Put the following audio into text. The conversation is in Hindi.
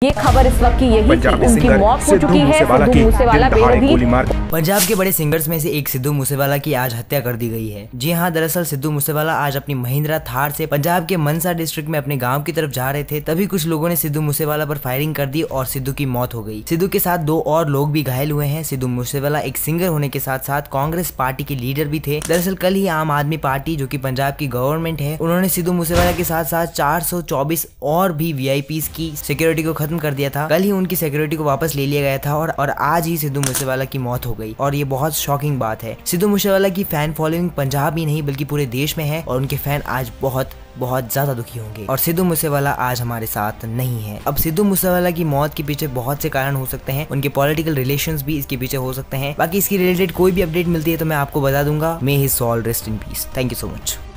ये खबर इस वक्त की यही थी, उनकी मौत हो चुकी है। सिद्धू मूसेवाला बेहद पंजाब के बड़े सिंगर्स में से एक सिद्धू मूसेवाला की आज हत्या कर दी गई है। जी हां, दरअसल सिद्धू मूसेवाला आज अपनी महिंद्रा थार से पंजाब के मनसा डिस्ट्रिक्ट में अपने गांव की तरफ जा रहे थे, तभी कुछ लोगों ने सिद्धू मूसेवाला पर फायरिंग कर दी और सिद्धू की मौत हो गई। सिद्धू के साथ 2 और लोग भी घायल हुए हैं। सिद्धू मूसेवाला एक सिंगर होने के साथ साथ कांग्रेस पार्टी के लीडर भी थे। दरअसल कल ही आम आदमी पार्टी, जो की पंजाब की गवर्नमेंट है, उन्होंने सिद्धू मूसेवाला के साथ साथ 424 और भी वीआईपीज की सिक्योरिटी को खत्म कर दिया था। कल ही उनकी सिक्योरिटी को वापस ले लिया गया था और आज ही सिद्धू मूसेवाला की मौत हो गई और ये बहुत शॉकिंग बात है। सिद्धू मूसेवाला की फैन फॉलोइंग पंजाब ही नहीं बल्कि पूरे देश में है और उनके फैन आज बहुत ज्यादा दुखी होंगे। और सिद्धू मूसेवाला आज हमारे साथ नहीं है। अब सिद्धू मूसेवाला की मौत के पीछे बहुत से कारण हो सकते हैं, उनके पॉलिटिकल रिलेशंस भी इसके पीछे हो सकते हैं। बाकी इसकी रिलेटेड कोई भी अपडेट मिलती है तो मैं आपको बता दूंगा। May his soul rest in peace. Thank you so much.